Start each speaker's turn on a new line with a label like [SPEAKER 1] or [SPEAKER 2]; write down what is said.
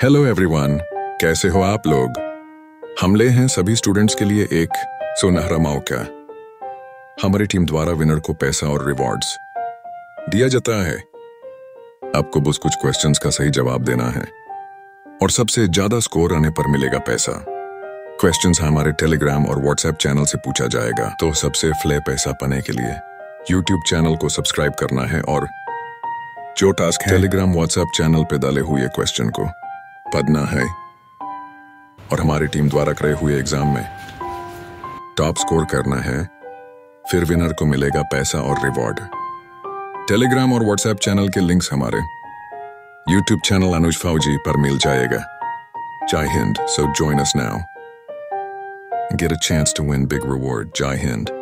[SPEAKER 1] Hello everyone, कैसे हो आप लोग। हम ले हैं सभी स्टूडेंट्स के लिए एक सुनहरा मौका। हमारी टीम द्वारा विनर को पैसा और रिवॉर्ड्स दिया जाता है। आपको बस कुछ क्वेश्चंस का सही जवाब देना है और सबसे ज्यादा स्कोर आने पर मिलेगा पैसा। क्वेश्चंस हमारे टेलीग्राम और व्हाट्सएप चैनल से पूछा जाएगा। तो सबसे फ्ले पैसा पाने के लिए यूट्यूब चैनल को सब्सक्राइब करना है और जो टास्क है टेलीग्राम व्हाट्सएप चैनल पे डाले हुए क्वेश्चन को पढ़ना है और हमारी टीम द्वारा करे हुए एग्जाम में टॉप स्कोर करना है। फिर विनर को मिलेगा पैसा और रिवॉर्ड। टेलीग्राम और व्हाट्सएप चैनल के लिंक्स हमारे यूट्यूब चैनल अनुज फौजी पर मिल जाएगा। जय Hind, so join us now and get a chance to win big reward. Jai Hind.